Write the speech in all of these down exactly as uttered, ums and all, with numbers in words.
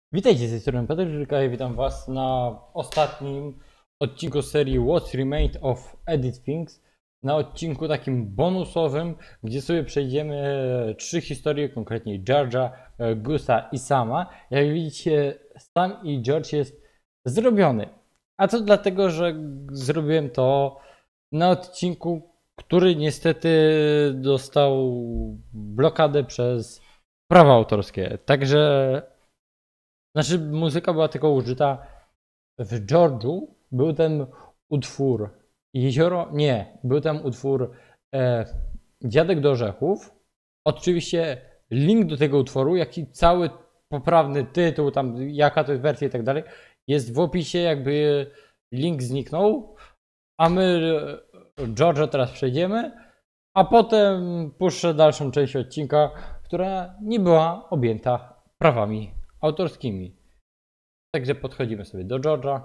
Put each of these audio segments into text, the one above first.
Witajcie z tej strony Patryk Żyrka i witam was na ostatnim odcinku serii What's Remained of Edit Things. Na odcinku takim bonusowym, gdzie sobie przejdziemy trzy historie, konkretnie George'a, Gusa i Sama. Jak widzicie, Sam i George jest zrobiony. A to dlatego, że zrobiłem to na odcinku, który niestety dostał blokadę przez prawa autorskie. Także znaczy, muzyka była tylko użyta w George'u. Był ten utwór Jezioro. Nie, był tam utwór e, Dziadek do Orzechów. Oczywiście link do tego utworu, jak i cały poprawny tytuł, tam jaka to jest wersja i tak dalej, jest w opisie, jakby link zniknął. A my George'a teraz przejdziemy, a potem puszczę dalszą część odcinka, która nie była objęta prawami autorskimi. Także podchodzimy sobie do George'a.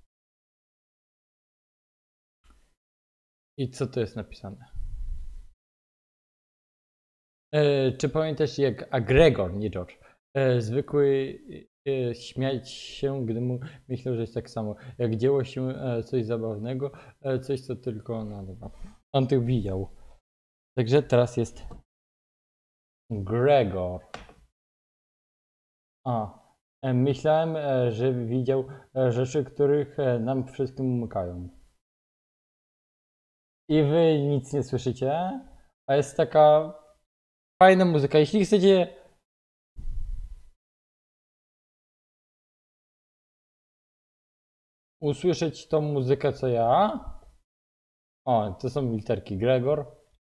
I co tu jest napisane? E, czy pamiętasz, jak Agregor, nie George, e, zwykły e, śmiać się, gdy mu myślał, że jest tak samo. Jak dzieło się e, coś zabawnego, e, coś co tylko, no dobra, on tych widział. Także teraz jest Gregor. A, e, myślałem, e, że widział e, rzeczy, których e, nam wszystkim umykają. I wy nic nie słyszycie, a jest taka fajna muzyka. Jeśli chcecie usłyszeć tą muzykę, co ja. O, to są literki. Gregor.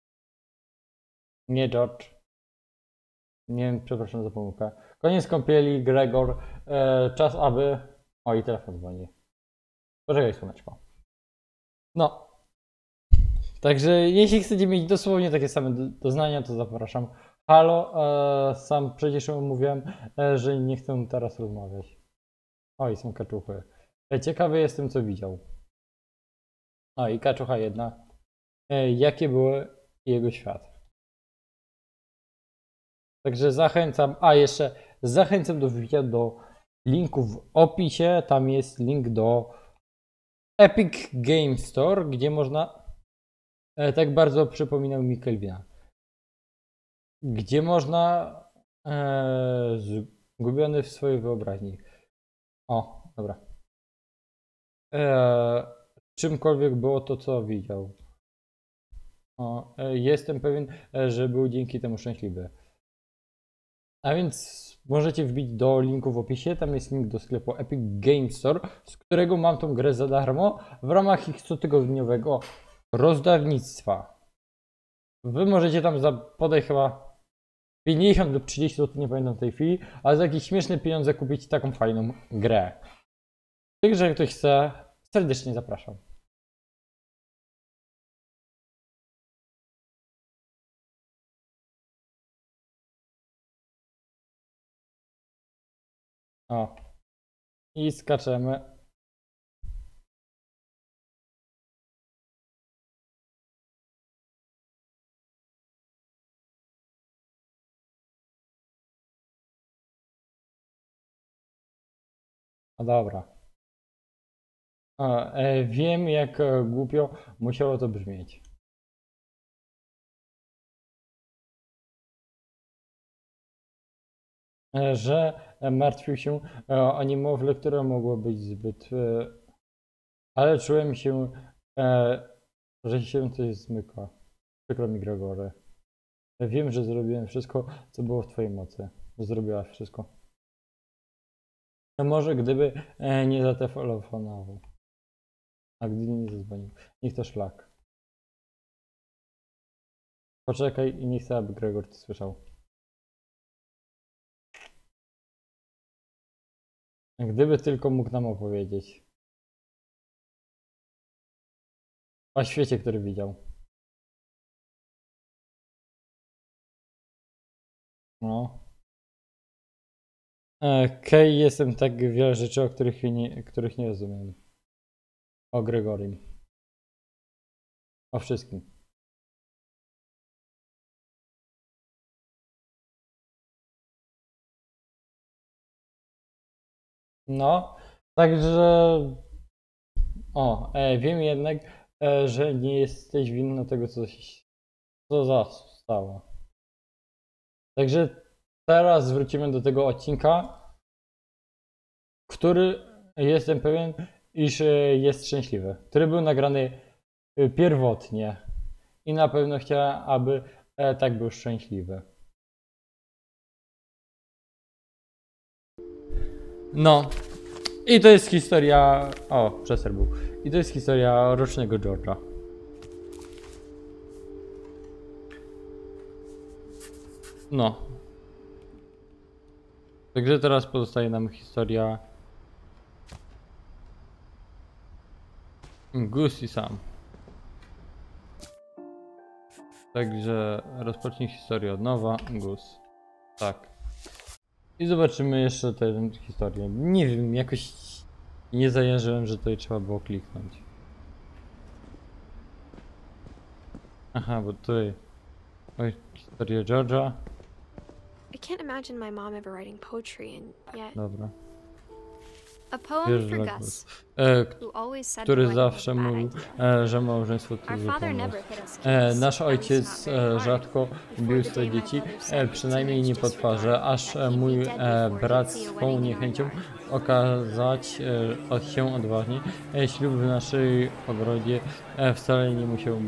Nie George. Nie wiem, przepraszam za pomyłkę. Koniec kąpieli, Gregor. E, czas, aby. O, i telefon dzwoni. Poczekaj, słoneczko. No. Także jeśli chcecie mieć dosłownie takie same doznania, to zapraszam. Halo, e, sam przecież mówiłem, e, że nie chcę teraz rozmawiać. Oj, są kaczuchy. E, ciekawy jestem, co widział. O, i kaczucha jedna. E, jakie były jego świat? Także zachęcam, a jeszcze zachęcam do wbicia do linku w opisie. Tam jest link do Epic Game Store, gdzie można, e, tak bardzo przypominał mi Kelvina, gdzie można e, zgubiony w swojej wyobraźni. O, dobra. E, czymkolwiek było to, co widział. O, e, jestem pewien, e, że był dzięki temu szczęśliwy. A więc możecie wbić do linku w opisie, tam jest link do sklepu Epic Game Store, z którego mam tą grę za darmo w ramach ich cotygodniowego rozdawnictwa. Wy możecie tam za podaj chyba pięćdziesiąt lub trzydzieści złotych, nie pamiętam w tej chwili, ale za jakieś śmieszne pieniądze kupić taką fajną grę. Także jak ktoś chce, serdecznie zapraszam. O. I skaczemy. No dobra. O, e, wiem, jak e, głupio musiało to brzmieć. E, że martwił się e, o niemowlę, które mogło być zbyt. e, Ale czułem się, e, że się coś zmyka. Przykro mi, Gregory. Wiem, że zrobiłem wszystko, co było w twojej mocy. Zrobiłaś wszystko. No może gdyby e, nie zatelefonował, a gdy nie zadzwonił. Niech to szlak. Poczekaj i nie chcę, aby Gregor to słyszał. Gdyby tylko mógł nam opowiedzieć o świecie, który widział. No. E, Kej, jestem tak wiele rzeczy, o których nie, których nie rozumiem. O Gregorym. O wszystkim. No, także o, e, wiem jednak, e, że nie jesteś winny tego, co się co zastało. Także teraz wrócimy do tego odcinka, który jestem pewien, iż e, jest szczęśliwy, który był nagrany e, pierwotnie i na pewno chciałem, aby e, tak był szczęśliwy. No, i to jest historia. O, przeser był. I to jest historia rocznego George'a. No. Także teraz pozostaje nam historia Gus i Sam. Także rozpocznij historię od nowa, Gus. Tak. I zobaczymy jeszcze tę historię. Nie wiem, jakoś nie zajarzyłem, że tutaj trzeba było kliknąć. Aha, bo tutaj oj, historia George'a. I can't imagine my mom ever writing poetry, and yet Dobra. a poem Wiesz, for że Gus, e, who always said który the wedding was zawsze a bad mówił, idea. e, że małżeństwo to Our zły father pomysł. never hit us E, kids, nasz at least ojciec not very e, hard, rzadko before bił the swoje day my dzieci, brother said e, to przynajmniej nie po teenage twarzy, aż disregard e, that he'd mój be dead e, before he'd brat see a swą wedding in our niechęcią yard. okazać e, od się odważnie. E, ślub w naszej ogrodzie e, wcale nie musiał.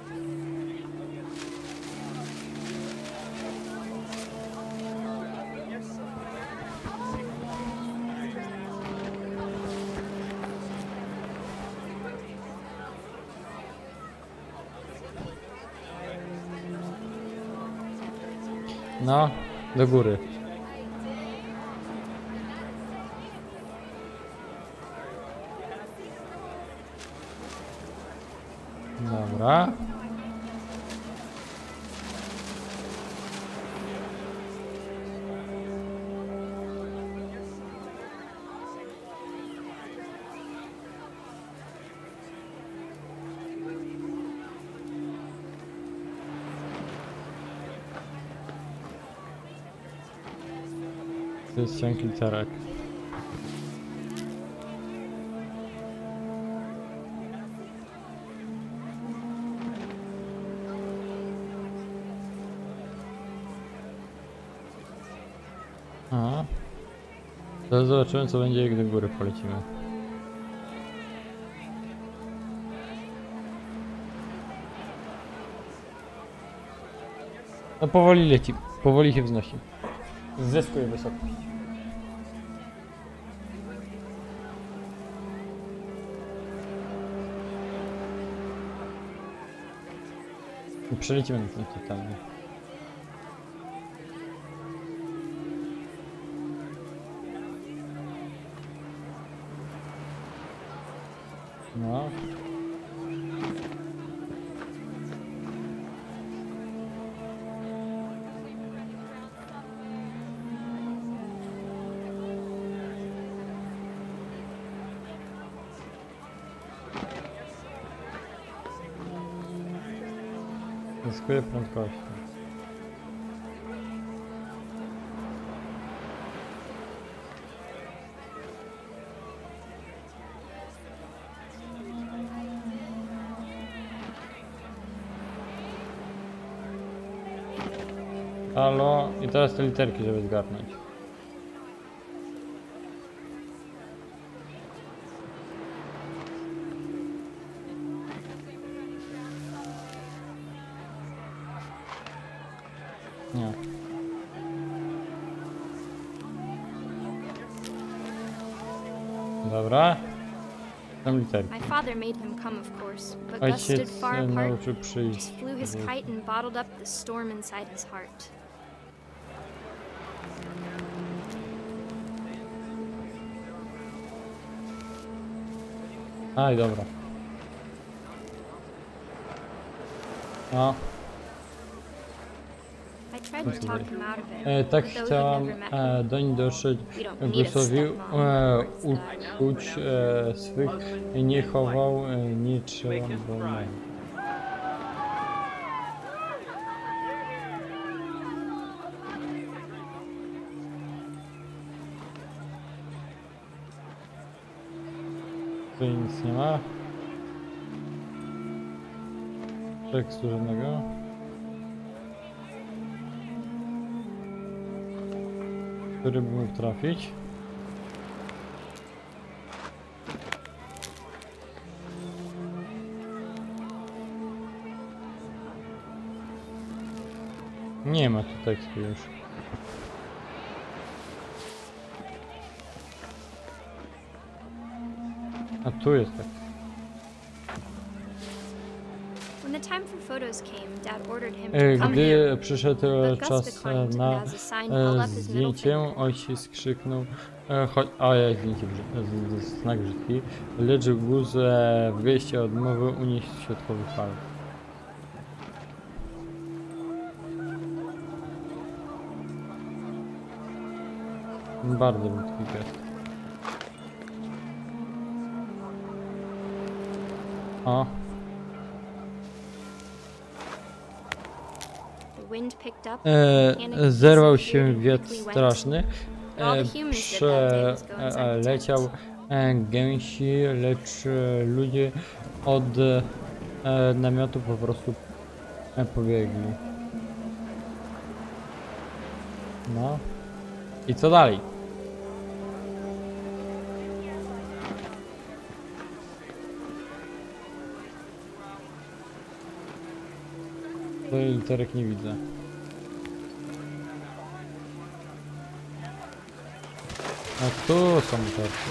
No, do góry. Dobra. To jest cienki literek. Aha. Teraz zobaczymy, co będzie, jak do góry polecimy. No powoli leci, powoli się wznosi. Zyskuje wysokość. I przelecimy na ten totalnie. No. Zyskuje prędkość. Halo, i teraz te literki, żeby zgarnąć. Nie. Dobra. Tam literki. My father made him come, of course, but Gus stood Ojciec far e, apart, nauczył przyjść. just flew his kite and bottled up the storm inside his heart. Aj, dobra. No, I tried to talk him out of it, e, tak but though he'd chciałam never met e, me. doń dotrzeć. We don't need a Gusowi stepmom, e, words that I know. uczuć e, swych nie chował, e, nie trzeba było. Tutaj nic nie ma. Tekstu żadnego. Który by mógł trafić? Nie ma tu tekstu już. A tu jest tekst. When the time for photos came, Dad ordered him E, to come Gdy here. przyszedł But Gus czas declined na and as a sign held e, up his middle zdjęcie, finger. ojciec krzyknął, e, chodź, a ja zdjęcie brzy- z- z- znak brzydki, lecz Gus e, w geście odmowy unieść środkowy fal. Bardzo brzydki gest. O, The wind picked up, e, panic zerwał disappeared się and wiatr quickly went. straszny, All e, the humans did that day was go inside the przeleciał tent. e, gęsi, lecz e, ludzie od e, namiotu po prostu e, pobiegli. No. I co dalej? To literek nie widzę. A tu są literki.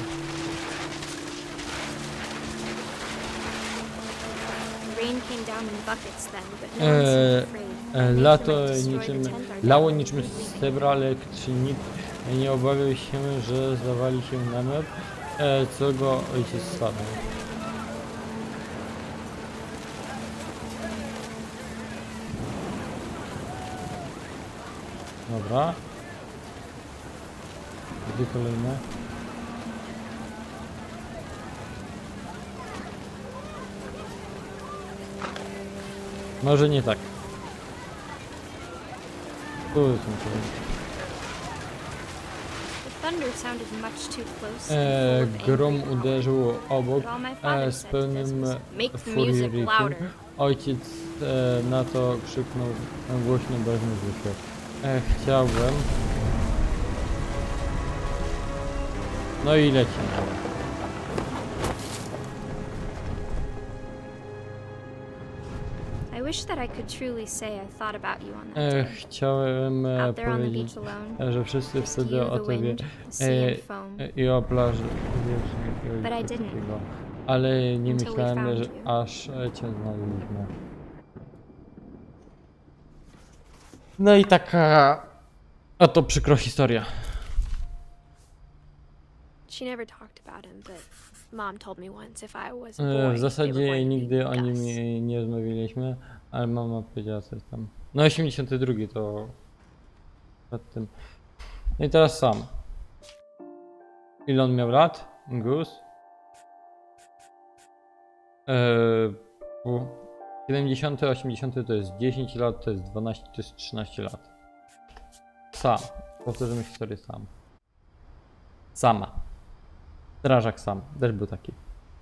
Rain came down in buckets then, but no one E, seemed afraid. e, They lato might destroy the niczym, tent, our lało dad niczym was leaving. srebra, lecz nikt nie obawiał się, że zawali się namiot, e, co go ojciec spadł. Dobra. Gdzie kolejne? Może nie tak. Tu są kolejne. The thunder sounded much too close E, and full of grom angry uderzył obok But all my father e, z said to this pełnym was, "Make the furii music rykiem. louder." Ojciec e, na to krzyknął głośno, bez muzyki. E, chciałbym... No i lecimy. I wish that I could truly say I thought about you on that E, day. chciałem e, Out there on the powiedzieć, beach alone, e, że wszyscy just wtedy you, o the tobie wind, the sea e, and foam. e, i o plaży wiecznej, But I i coś didn't. takiego. Ale nie Until we myślałem, found że you. aż e, cię znaleźliśmy. No i taka oto przykro historia. She never talked about him, but Mom told me once if I was a E, boy, W they were zasadzie going to nigdy be o nim Gus. nie, nie rozmawialiśmy, ale mama powiedziała coś tam. No osiemdziesiąty drugi to przed tym. No i teraz sam. Ile on miał lat? Gus? Eee, u- siedemdziesiąty, osiemdziesiąty to jest dziesięć lat, to jest dwanaście, to jest trzynaście lat. Sam. Powtórzymy historię sam. Sama. Strażak sam. Też był taki.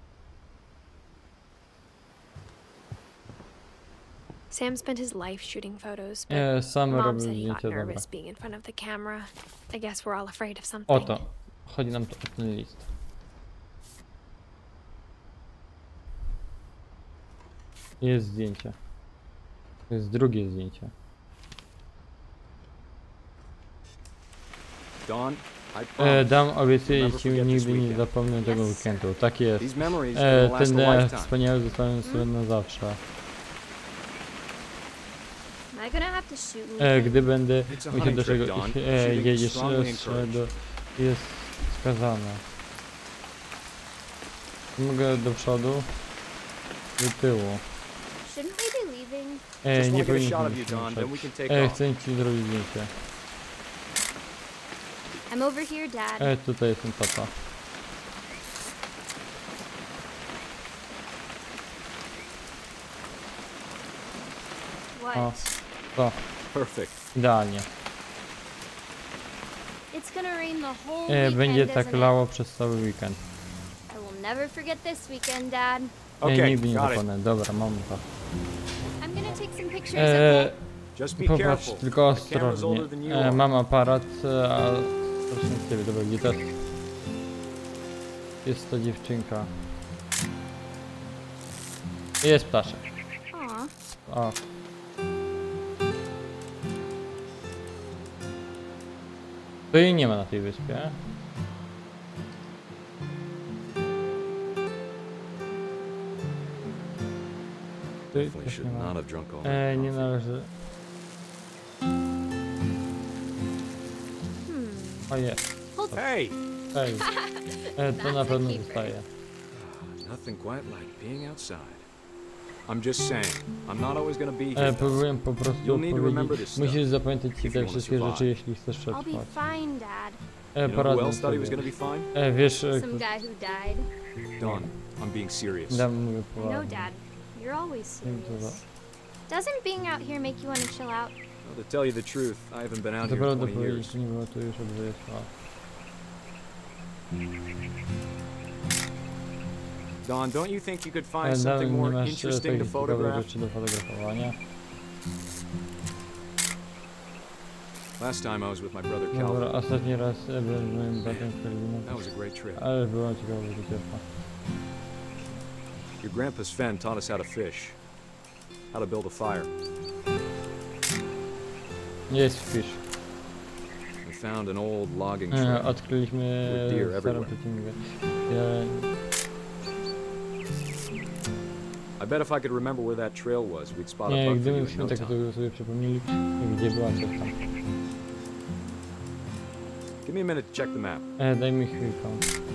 Sam spent his life shooting photos, but E, sam Mom robił said he got zdjęcia, dobra. nervous being in front of the camera. I guess we're all afraid of something. Oto. Chodzi nam tu o ten list. Jest zdjęcie. To jest drugie zdjęcie. Dawn, I E, promise. dam, obiecuję Never ci, forget this nigdy nie weekend. zapomnę tego Yes, sir. weekendu. Tak jest. These memories E, will last ten a e, lifetime. wspaniały zostałem sobie na zawsze. Am I gonna have to shoot E, anything? gdy będę It's a musiał hunting do trip, czego Dawn. iść, e, Shooting jedziesz strongly strzelać do... jest skazane. Mogę do przodu, do tyłu. Shouldn't we be leaving? E, Just nie wanna get a shot of powinniśmy you, Dawn, then we ruszać. can take E, off. chcę ci zrobić zdjęcie. I'm over here, Dad. E, tutaj jest ten tata. What? O, to, Perfect. idealnie. It's gonna rain the whole E, weekend, będzie isn't tak it? lało przez cały weekend. I will I'll never forget this weekend, Dad. Nie, Okay, nigdy nie got it. zapomnę. Dobra, mam to. I'm gonna take some pictures, E, okay? Just be popatrz, careful. tylko The camera's ostrożnie. older than you E, are. mam aparat, e, a proszę na ciebie, dobra, gdzie teraz? Jest to dziewczynka. Jest ptaszek. Aw. O. To jej nie ma na tej wyspie. Tu Definitely też nie should ma. not have drunk all E, that nie coffee. należy. Hmm. O jest. Hold Hey! Ej. E, to na That's a pewno keeper. zostaje. Nothing quite like being outside. I'm just saying, I'm not always gonna be E, here. próbuję po prostu You'll need to remember powiedzieć. this stuff Musisz zapamiętać if you te wanna wszystkie survive. rzeczy, jeśli chcesz I'll be przetrwać. fine, Dad. E, You know who poradzę else thought he was sobie. gonna be fine? E, wiesz, e, Some guy who died. Dawn, I'm being serious. dam mówię I know, poważnie. Dad. You're always Wiem, co serious. Doesn't being out here make you want to chill out? Well, to tell you the truth, I haven't been out To here in prawda twenty powiedzieć, years. nie było tu już od dwudziestu lat. Dawn, don't you think you could E, find something dalej nie more masz e, interesting to takich ciekawych photograph? rzeczy do fotografowania. Last time I was with my brother Dobra, Calvin. ostatni raz e, byłem z moim bratem Kelvinem, That was a great trip. ale była ciekawa wycieczka. Your grandpa Sven taught us how to fish, how to build a fire. Jest fish. We found an old logging E, trail. odkryliśmy With deer starą everywhere. przeciwnikę. Ja, I bet if I could remember where that trail was, we'd spot a nie, buck for you in gdybyśmy no tak time. to sobie przypomnieli, gdzie była coś tam. Give me a minute to check the map. E, daj mi chwilkę.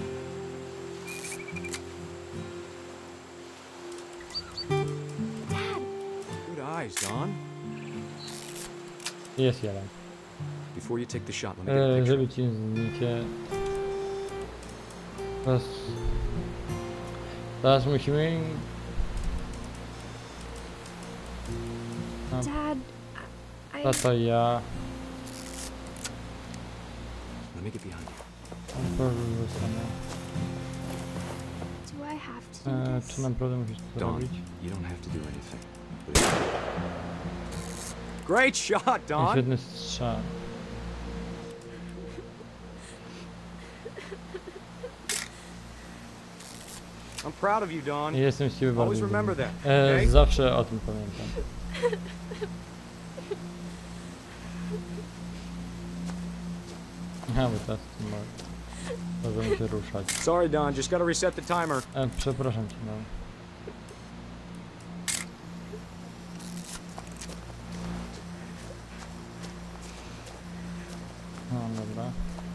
Good eyes, Dawn. Jest jeleń. Before you take the shot, let me get a E, picture. żeby ci zdjęcie... Teraz... Teraz musimy... Dad, I, I Tata, ja... Let me get behind you. Proszę, zostanę. do I have to do E, this? czy naprawdę musisz to Dawn, robić? you don't have to do anything. But it's- Great shot, Dawn! Świetny strzał. I'm proud of you, Dawn. Jestem z ciebie bardzo Always dumny. remember that, E, okay? zawsze o tym pamiętam. Aha, bo teraz mo- możemy się ruszać. Sorry, Dawn, just gotta reset the timer. E, przepraszam cię, no. No, dobra.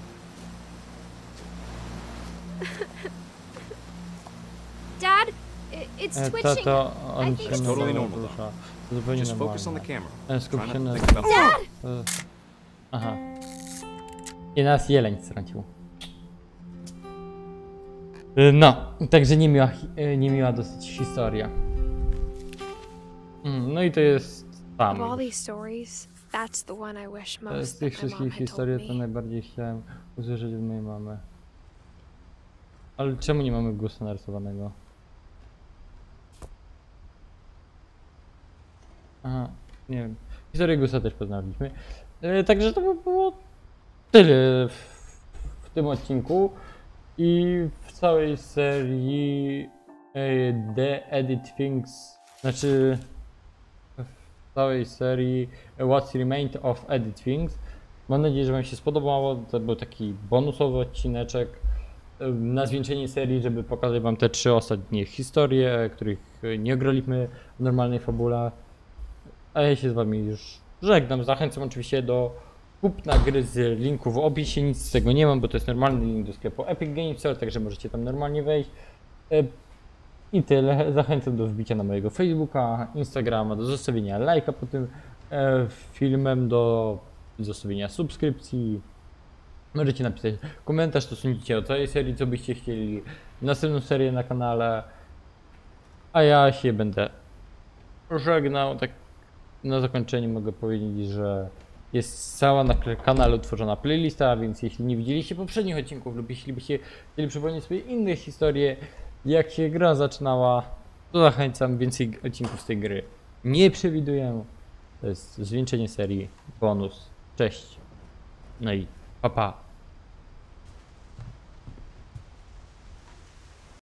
Dad, i- it's E, twitching. tato, on I się think It's totally normalnie normal, rusza. Zupełnie Just focus on the normalnie. camera. E, skup Try się not na... to think about Dad! E, aha. I nas jeleń strącił. E, No, także niemiła, hi- e, niemiła dosyć historia. Mm, No i to jest Of all tam. these stories, that's the one I wish E, Z most tych that my mom wszystkich had told historii to me. najbardziej chciałem usłyszeć od mojej mamy. Ale czemu nie mamy głosu narysowanego? Aha, nie wiem. Historię Gusa też poznaliśmy. E, także to by było tyle w, w tym odcinku. I w całej serii e, The Edit Things, znaczy w całej serii What's Remained of Edit Things. Mam nadzieję, że wam się spodobało. To był taki bonusowy odcineczek e, na zwieńczenie serii, żeby pokazać wam te trzy ostatnie historie, których nie ograliśmy w normalnej fabule. A ja się z wami już żegnam. Zachęcam oczywiście do kupna gry z linku w opisie. Nic z tego nie mam, bo to jest normalny link do sklepu Epic Games Store, także możecie tam normalnie wejść. E, I tyle. Zachęcam do wbicia na mojego Facebooka, Instagrama, do zostawienia lajka pod tym e, filmem, do zostawienia subskrypcji. Możecie napisać komentarz, co sądzicie o całej serii, co byście chcieli. Następną serię na kanale. A ja się będę żegnał. Tak na zakończenie mogę powiedzieć, że jest cała na kanale utworzona playlista, więc jeśli nie widzieliście poprzednich odcinków lub jeśli byście chcieli przypomnieć sobie inne historie, jak się gra zaczynała, to zachęcam, więcej odcinków z tej gry nie przewiduję. To jest zwieńczenie serii, bonus. Cześć. No i pa pa.